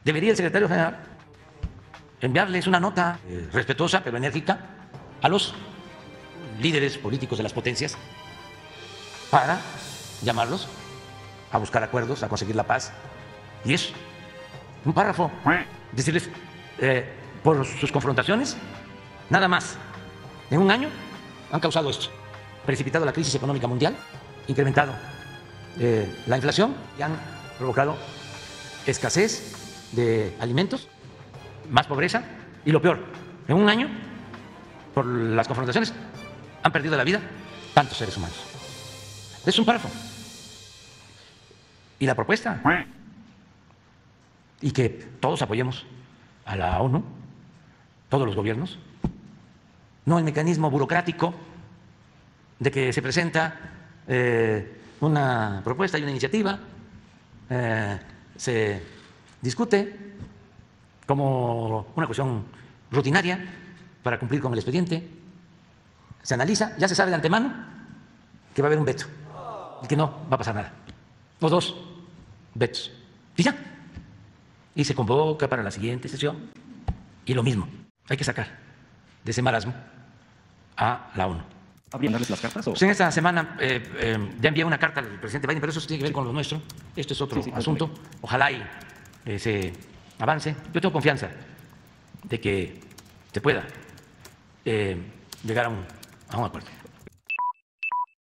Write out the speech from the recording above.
Debería el secretario general enviarles una nota respetuosa pero enérgica a los líderes políticos de las potencias para llamarlos a buscar acuerdos, a conseguir la paz. Y es un párrafo, decirles, por sus confrontaciones, nada más, en un año han causado esto, precipitado la crisis económica mundial, incrementado la inflación y han provocado escasez de alimentos, más pobreza y lo peor, en un año, por las confrontaciones, han perdido la vida tantos seres humanos. Es un párrafo. Y la propuesta, y que todos apoyemos a la ONU, todos los gobiernos, no el mecanismo burocrático de que se presenta una propuesta y una iniciativa, se discute como una cuestión rutinaria para cumplir con el expediente, se analiza, ya se sabe de antemano que va a haber un veto y que no va a pasar nada, o dos vetos, y ya, y se convoca para la siguiente sesión, y lo mismo, hay que sacar de ese marasmo a la ONU. ¿Habrían darles las cartas? Pues en esta semana ya envié una carta al presidente Biden, pero eso tiene que ver con lo nuestro. Esto es otro asunto. Ojalá y se avance. Yo tengo confianza de que se pueda llegar a un acuerdo.